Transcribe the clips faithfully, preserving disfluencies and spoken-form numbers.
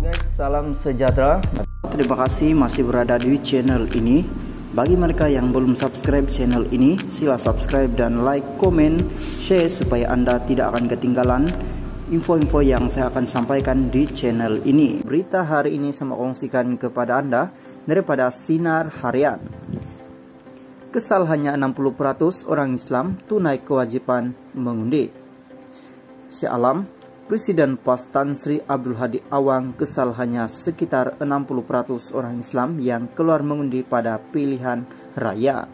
Guys, salam sejahtera. Terima kasih masih berada di channel ini. Bagi mereka yang belum subscribe channel ini, sila subscribe dan like, komen, share supaya Anda tidak akan ketinggalan info-info yang saya akan sampaikan di channel ini. Berita hari ini saya kongsikan kepada Anda daripada Sinar Harian. Kesal hanya enam puluh peratus orang Islam tunai kewajiban mengundi. Syalam, Presiden P A S Tan Sri Abdul Hadi Awang kesal hanya sekitar enam puluh peratus orang Islam yang keluar mengundi pada pilihan raya.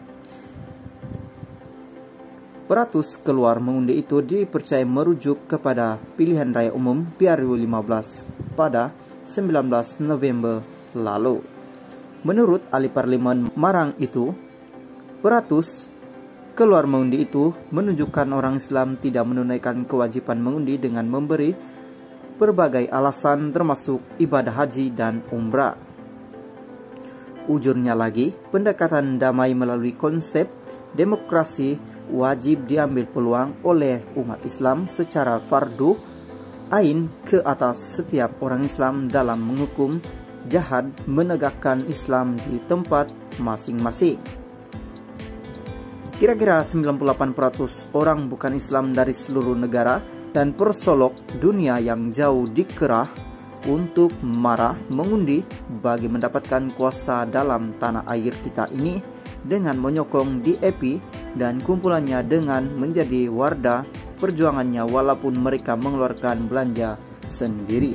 Peratus keluar mengundi itu dipercaya merujuk kepada pilihan raya umum dua ribu lima belas pada sembilan belas November lalu. Menurut ahli parlemen Marang itu, peratus keluar mengundi itu menunjukkan orang Islam tidak menunaikan kewajiban mengundi dengan memberi berbagai alasan termasuk ibadah haji dan umrah. Ujurnya lagi, pendekatan damai melalui konsep demokrasi wajib diambil peluang oleh umat Islam secara fardu ain ke atas setiap orang Islam dalam menghukum jahat menegakkan Islam di tempat masing-masing. Kira-kira sembilan puluh delapan peratus orang bukan Islam dari seluruh negara dan persolok dunia yang jauh dikerah untuk marah mengundi bagi mendapatkan kuasa dalam tanah air kita ini dengan menyokong D A P dan kumpulannya dengan menjadi wardah perjuangannya walaupun mereka mengeluarkan belanja sendiri.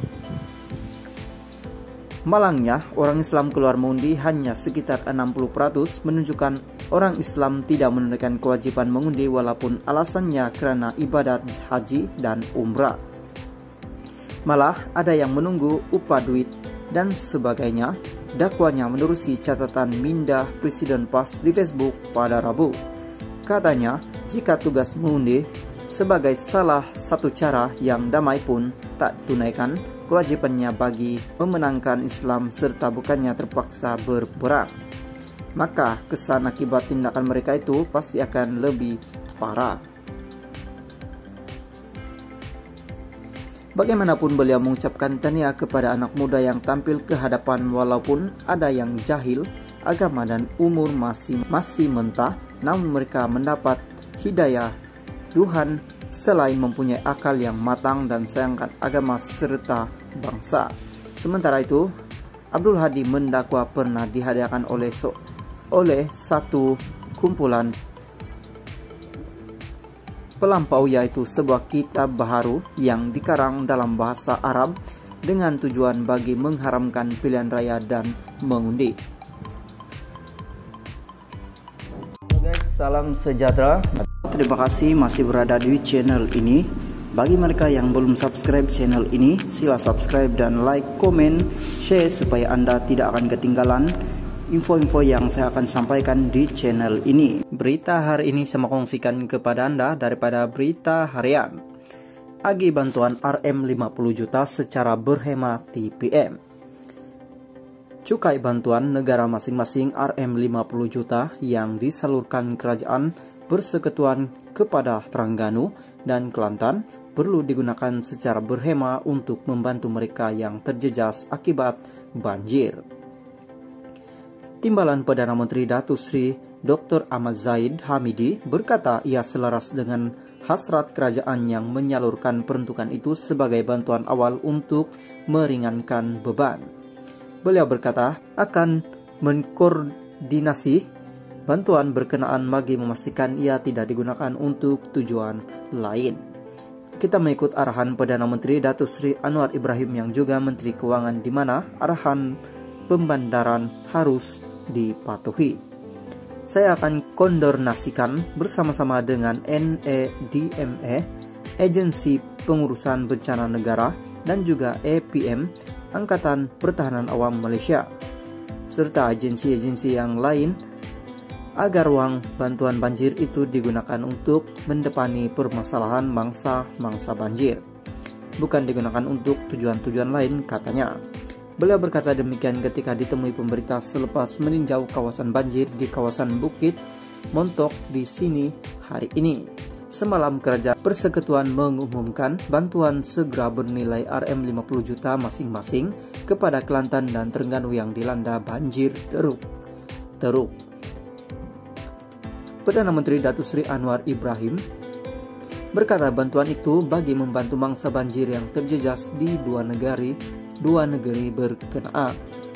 Malangnya, orang Islam keluar mengundi hanya sekitar enam puluh peratus menunjukkan orang Islam tidak menunaikan kewajiban mengundi walaupun alasannya karena ibadat haji dan umrah. Malah ada yang menunggu upah duit dan sebagainya. Dakwanya menerusi catatan mindah Presiden P A S di Facebook pada Rabu. Katanya, jika tugas mengundi sebagai salah satu cara yang damai pun tak tunaikan kewajibannya bagi memenangkan Islam serta bukannya terpaksa berperang, maka kesan akibat tindakan mereka itu pasti akan lebih parah. Bagaimanapun beliau mengucapkan tahniah kepada anak muda yang tampil ke hadapan walaupun ada yang jahil, agama dan umur masih masih mentah, namun mereka mendapat hidayah Tuhan selain mempunyai akal yang matang dan sayangkan agama serta bangsa. Sementara itu, Abdul Hadi mendakwa pernah dihadiahkan oleh so, oleh satu kumpulan pelampau, yaitu sebuah kitab baharu yang dikarang dalam bahasa Arab dengan tujuan bagi mengharamkan pilihan raya dan mengundi. Guys, salam sejahtera. Terima kasih masih berada di channel ini. Bagi mereka yang belum subscribe channel ini, sila subscribe dan like, komen, share supaya Anda tidak akan ketinggalan info-info yang saya akan sampaikan di channel ini. Berita hari ini saya kongsikan kepada Anda daripada Berita Harian. Agi bantuan R M lima puluh juta secara berhemat T P M. Cukai bantuan negara masing-masing R M lima puluh juta yang disalurkan kerajaan persekutuan kepada Terengganu dan Kelantan perlu digunakan secara berhemat untuk membantu mereka yang terjejas akibat banjir. Timbalan Perdana Menteri Datuk Seri Doktor Ahmad Zahid Hamidi berkata ia selaras dengan hasrat kerajaan yang menyalurkan peruntukan itu sebagai bantuan awal untuk meringankan beban. Beliau berkata akan mengkoordinasi bantuan berkenaan bagi memastikan ia tidak digunakan untuk tujuan lain. Kita mengikut arahan Perdana Menteri Datuk Seri Anwar Ibrahim yang juga Menteri Keuangan, di mana arahan pembandaran harus dipatuhi. Saya akan koordinasikan bersama-sama dengan N E D M E, Agensi Pengurusan Bencana Negara, dan juga A P M, Angkatan Pertahanan Awam Malaysia, serta agensi-agensi yang lain agar uang bantuan banjir itu digunakan untuk mendepani permasalahan mangsa-mangsa banjir, bukan digunakan untuk tujuan-tujuan lain, katanya. Beliau berkata demikian ketika ditemui pemberita selepas meninjau kawasan banjir di kawasan Bukit Montok di sini hari ini. Semalam Kerajaan Persekutuan mengumumkan bantuan segera bernilai R M lima puluh juta masing-masing kepada Kelantan dan Terengganu yang dilanda banjir teruk. Teruk. Perdana Menteri Datuk Seri Anwar Ibrahim berkata bantuan itu bagi membantu mangsa banjir yang terjejas di dua negeri, dua negeri berkenaan.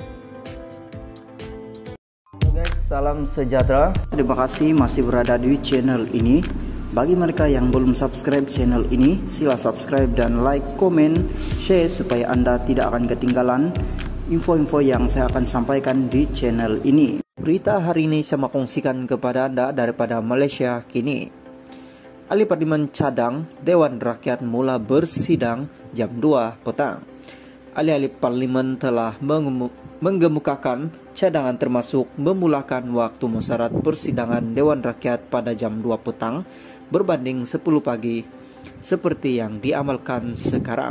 Guys, salam sejahtera. Terima kasih masih berada di channel ini. Bagi mereka yang belum subscribe channel ini, sila subscribe dan like, komen, share supaya Anda tidak akan ketinggalan info-info yang saya akan sampaikan di channel ini. Berita hari ini saya mau kongsikan kepada Anda daripada Malaysia kini. Ahli Parlimen cadang Dewan Rakyat mula bersidang jam dua petang. Ahli-ahli Parlimen telah menggemukakan cadangan termasuk memulakan waktu musyarat persidangan Dewan Rakyat pada jam dua petang berbanding sepuluh pagi seperti yang diamalkan sekarang.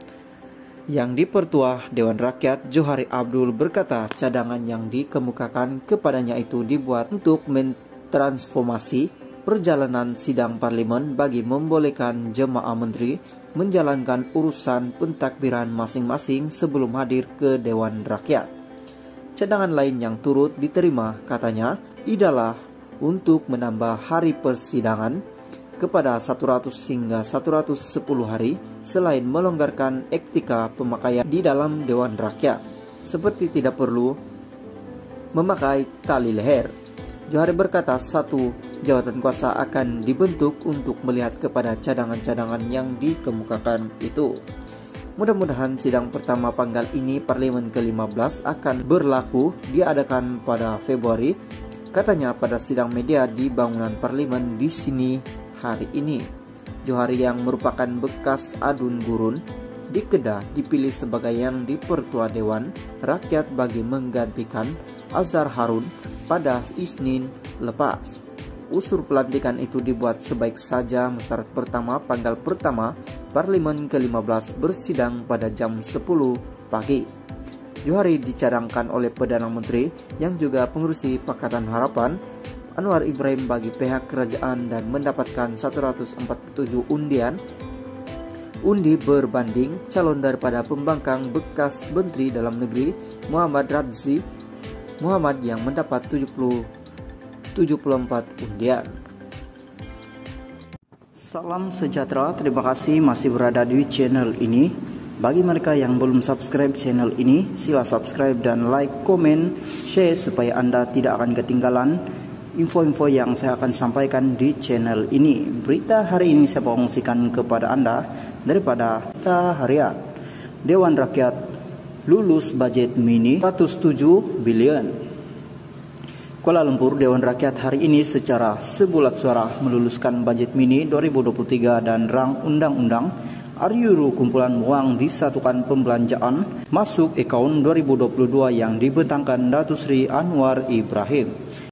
Yang dipertua Dewan Rakyat Johari Abdul berkata cadangan yang dikemukakan kepadanya itu dibuat untuk mentransformasi perjalanan sidang parlimen bagi membolehkan jemaah menteri menjalankan urusan pentakbiran masing-masing sebelum hadir ke Dewan Rakyat. Cadangan lain yang turut diterima katanya ialah untuk menambah hari persidangan kepada seratus hingga seratus sepuluh hari selain melonggarkan etika pemakaian di dalam Dewan Rakyat seperti tidak perlu memakai tali leher. Johari berkata satu jawatan kuasa akan dibentuk untuk melihat kepada cadangan-cadangan yang dikemukakan itu. Mudah-mudahan sidang pertama panggal ini Parlimen ke lima belas akan berlaku diadakan pada Februari, katanya pada sidang media di bangunan Parlimen di sini hari ini. Johari yang merupakan bekas adun gurun di Kedah dipilih sebagai yang dipertua Dewan Rakyat bagi menggantikan Azhar Harun pada Isnin lepas. Usul pelantikan itu dibuat sebaik saja musyarat pertama panggal pertama Parlimen ke lima belas bersidang pada jam sepuluh pagi. Johari dicadangkan oleh Perdana Menteri yang juga pengurusi Pakatan Harapan Anwar Ibrahim bagi pihak kerajaan dan mendapatkan seratus empat puluh tujuh undian undi berbanding calon daripada pembangkang bekas Menteri Dalam Negeri Muhammad Radzi Muhammad yang mendapat tujuh puluh empat undian. Salam sejahtera, terima kasih masih berada di channel ini. Bagi mereka yang belum subscribe channel ini, sila subscribe dan like, komen, share supaya Anda tidak akan ketinggalan info-info yang saya akan sampaikan di channel ini. Berita hari ini saya kongsikan kepada Anda daripada Berita Harian. Dewan Rakyat lulus budget mini seratus tujuh bilion. Kuala Lumpur, Dewan Rakyat hari ini secara sebulat suara meluluskan budget mini dua ribu dua puluh tiga dan rang undang-undang Ariuru kumpulan wang disatukan pembelanjaan masuk akaun dua ribu dua puluh dua yang dibentangkan Datuk Seri Anwar Ibrahim.